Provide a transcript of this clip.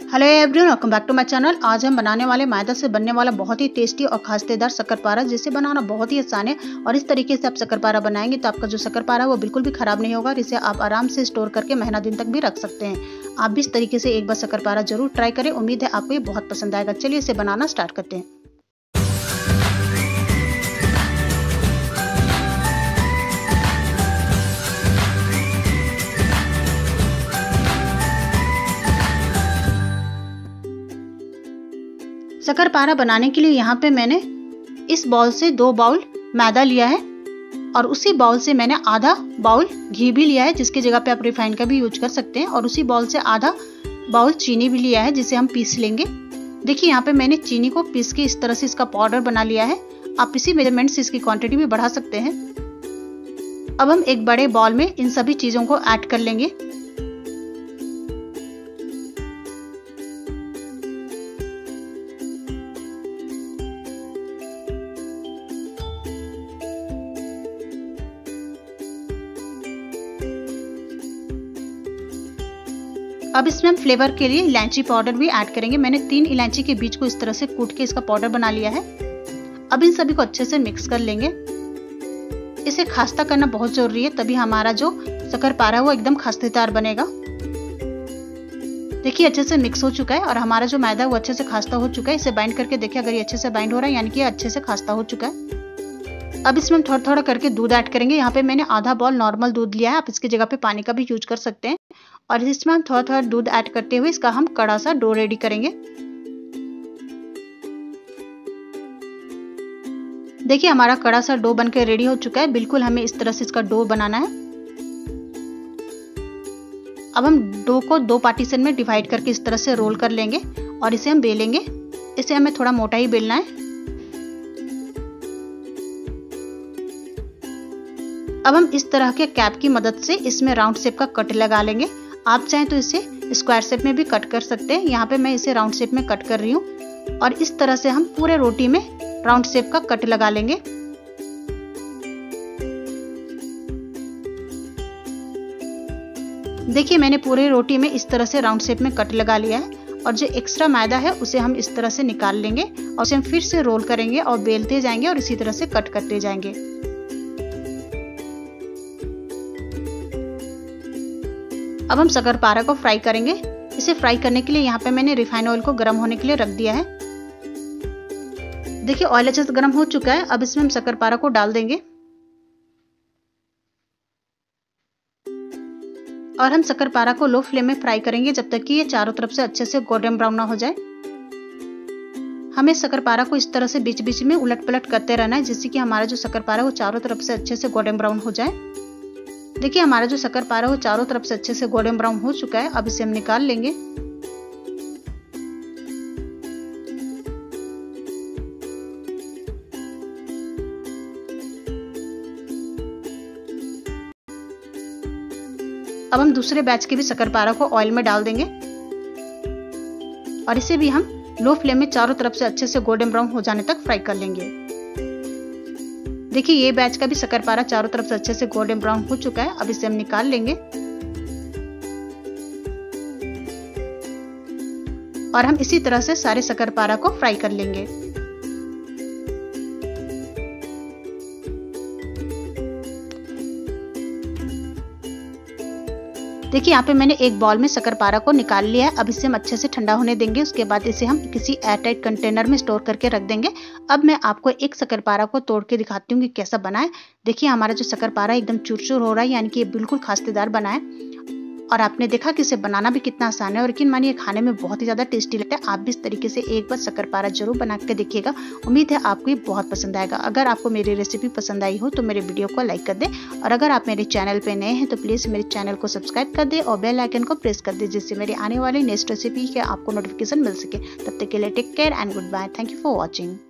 Hello everyone, welcome back to my channel. आज हम बनाने वाले मैदा से बनने वाला बहुत ही टेस्टी और खासतेदार शक्करपारा, जिसे बनाना बहुत ही आसान है। और इस तरीके से आप शक्करपारा बनाएंगे तो आपका जो शक्करपारा है वो बिल्कुल भी खराब नहीं होगा और इसे आप आराम से स्टोर करके महीना दिन तक भी रख सकते हैं। आप भी इस तरीके से एक बार शक्करपारा जरूर ट्राई करें। उम्मीद है आपको ये बहुत पसंद आएगा। चलिए इसे बनाना स्टार्ट करते हैं। शक्करपारा बनाने के लिए यहाँ पे मैंने इस बाउल से 2 बाउल मैदा लिया है और उसी बाउल से मैंने आधा बाउल घी भी लिया है, जिसकी जगह पे आप रिफाइंड का भी यूज कर सकते हैं। और उसी बाउल से आधा बाउल चीनी भी लिया है, जिसे हम पीस लेंगे। देखिए यहाँ पे मैंने चीनी को पीस के इस तरह से इसका पाउडर बना लिया है। आप इसी मेजरमेंट से इसकी क्वांटिटी भी बढ़ा सकते हैं। अब हम एक बड़े बाउल में इन सभी चीजों को ऐड कर लेंगे। अब इसमें हम फ्लेवर के लिए इलायची पाउडर भी ऐड करेंगे। मैंने 3 इलायची के बीज को इस तरह से कूट के इसका पाउडर बना लिया है। अब इन सभी को अच्छे से मिक्स कर लेंगे। इसे खास्ता करना बहुत जरूरी है, तभी हमारा जो शक्करपारा है वो एकदम खास्तेदार बनेगा। देखिए अच्छे से मिक्स हो चुका है और हमारा जो मैदा है वो अच्छे से खास्ता हो चुका है। इसे बाइंड करके देखिए, अगर ये अच्छे से बाइंड हो रहा है यानी कि अच्छे से खास्ता हो चुका है। अब इसमें हम थोड़ा थोड़ा करके दूध ऐड करेंगे। यहाँ पे मैंने आधा बाउल नॉर्मल दूध लिया है, आप इसकी जगह पे पानी का भी यूज कर सकते हैं। और इसमें हम थोड़ा थोड़ा दूध ऐड करते हुए इसका हम कड़ा सा डो रेडी करेंगे। देखिए हमारा कड़ा सा डो बनकर रेडी हो चुका है। बिल्कुल हमें इस तरह से इसका डो बनाना है। अब हम डो को 2 पार्टीशन में डिवाइड करके इस तरह से रोल कर लेंगे और इसे हम बेलेंगे। इसे हमें थोड़ा मोटा ही बेलना है। अब हम इस तरह के कैप की मदद से इसमें राउंड शेप का कट लगा लेंगे। आप चाहें तो इसे स्क्वायर शेप में भी कट कर सकते हैं। यहाँ पे मैं इसे राउंड शेप में कट कर रही हूँ और इस तरह से हम पूरे रोटी में राउंड शेप का कट लगा लेंगे। देखिए मैंने पूरे रोटी में इस तरह से राउंड शेप में कट लगा लिया है और जो एक्स्ट्रा मैदा है उसे हम इस तरह से निकाल लेंगे और उसे हम फिर से रोल करेंगे और बेलते जाएंगे और इसी तरह से कट करते जाएंगे। अब हम शक्करपारा को फ्राई करेंगे। इसे फ्राई करने के लिए यहाँ पे मैंने रिफाइन ऑयल को गर्म होने के लिए रख दिया है। देखिए ऑयल अच्छे से गर्म हो चुका है। अब इसमें हम शक्करपारा को डाल देंगे और हम शक्करपारा को लो फ्लेम में फ्राई करेंगे जब तक कि ये चारों तरफ से अच्छे से गोल्डन ब्राउन ना हो जाए। हमें शक्करपारा को इस तरह से बीच बीच में उलट पलट करते रहना है, जिससे कि हमारा जो शक्करपारा है वो चारों तरफ से अच्छे से गोल्डन ब्राउन हो जाए। देखिए हमारा जो शक्करपारा है वो चारों तरफ से अच्छे से गोल्डन ब्राउन हो चुका है। अब इसे हम निकाल लेंगे। अब हम दूसरे बैच के भी शक्करपारा को ऑयल में डाल देंगे और इसे भी हम लो फ्लेम में चारों तरफ से अच्छे से गोल्डन ब्राउन हो जाने तक फ्राई कर लेंगे। देखिए ये बैच का भी शक्करपारा चारों तरफ से अच्छे से गोल्डन ब्राउन हो चुका है। अब इसे हम निकाल लेंगे और हम इसी तरह से सारे शक्करपारा को फ्राई कर लेंगे। देखिए यहाँ पे मैंने एक बाउल में शक्करपारा को निकाल लिया है। अब इसे हम अच्छे से ठंडा होने देंगे। उसके बाद इसे हम किसी एयरटाइट कंटेनर में स्टोर करके रख देंगे। अब मैं आपको एक शक्करपारा को तोड़ के दिखाती हूँ कि कैसा बना है। देखिए हमारा जो शक्करपारा एकदम चूर-चूर हो रहा है, यानी कि ये बिल्कुल खास्तेदार बना है। और आपने देखा कि इसे बनाना भी कितना आसान है और यकीन मानिए खाने में बहुत ही ज्यादा टेस्टी लगता है। आप भी इस तरीके से एक बार शक्करपारा जरूर बना के देखिएगा। उम्मीद है आपको ये बहुत पसंद आएगा। अगर आपको मेरी रेसिपी पसंद आई हो तो मेरे वीडियो को लाइक कर दें और अगर आप मेरे चैनल पे नए हैं तो प्लीज मेरे चैनल को सब्सक्राइब कर दें और बेल आइकन को प्रेस कर दें, जिससे मेरी आने वाली नेक्स्ट रेसिपी के आपको नोटिफिकेशन मिल सके। तब तक के लिए take care and goodbye. Thank you for watching.